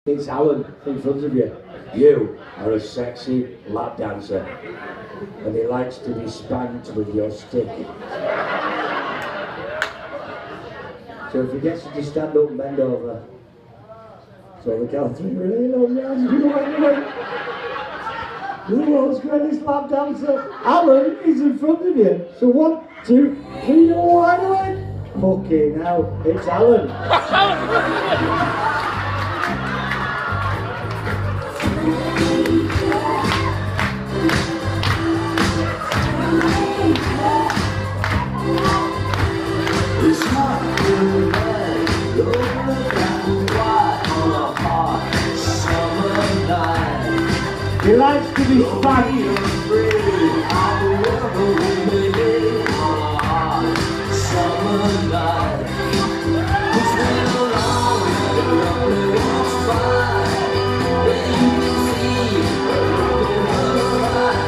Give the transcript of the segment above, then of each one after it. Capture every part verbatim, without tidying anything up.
It's Alan in front of you. You are a sexy lap dancer, and he likes to be spanked with your stick. So if he gets you to stand up and bend over, so the count three really long rounds, you know, the world's greatest lap dancer, Alan, is in front of you. So one, two, three, no, wide away. Fucking hell, it's Alan. It's not really bad, over the black and white on a hot summer night. He likes to be spanked. You're free, I'll never win on a hot summer night. It's been a long and lovely walks by, and you can see her looking her right.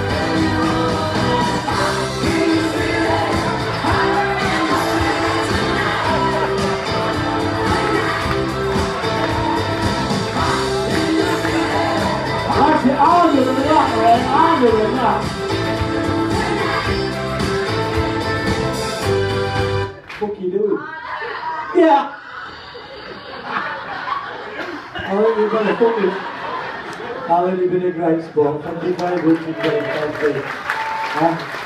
I'm doing that, man. I'm doing that. What are you doing? Yeah. I think you've been a fucking. I think you've been a great sport. Thank you very much indeed. Thank you.